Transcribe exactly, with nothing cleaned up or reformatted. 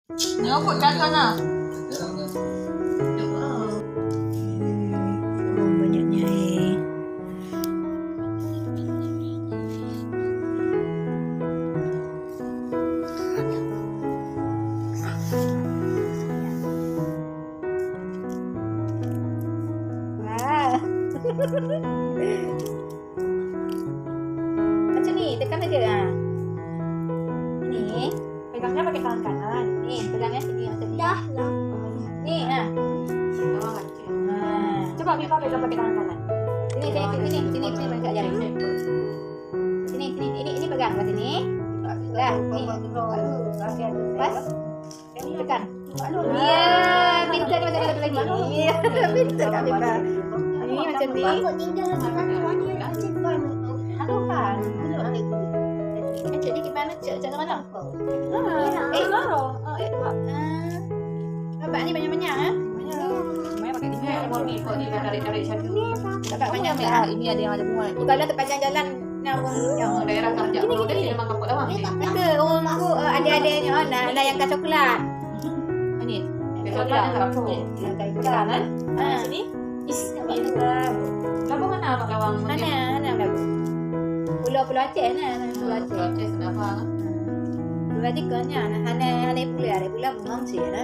Ni apa cakap nak? Oh, banyaknya eh. Macam ni, tekan saja ha. Ni, pegangnya pakai tangan kanan. Ni, pegangnya sini macam ni. Dah lah. Ni ha. Ha. Coba Biba pegang pakai tangan kanan. Sini, sini, sini, sini, sini, sini ajar. Sini, sini, ini, ini pegang kat sini. Dah, ni. Pas. Tekan. Ya, pintar macam satu lagi. Ya, pintar Kak Biba. Ni macam ni. Aduh kan. Cik ni gimana cik? Cik mana? Eh, baru. Eh, buat. Nampak ni banyak-banyak ah. Banyak pakai tiga. Mau ni, mau ni tarik-tarik satu. Dapat banyak ah. Ini ada yang ada muat. Kalau terpanjang jalan namun yang Daerah kerja dulu dia memang kapok lawang ni. Betul. Oh, aku ada-adanya oh nak layankan coklat. Ni. Coklat nak kapok. Layankan coklat. Ah, sini. Is, mantap. Kamu mana pak lawang? Mana? Mana bagus? Pulau-pulau Aceh nah, pulau Aceh. Aceh kenapa? Pulau Aceh kan ya, hana hana pulau ada pulau Bungang sih nah.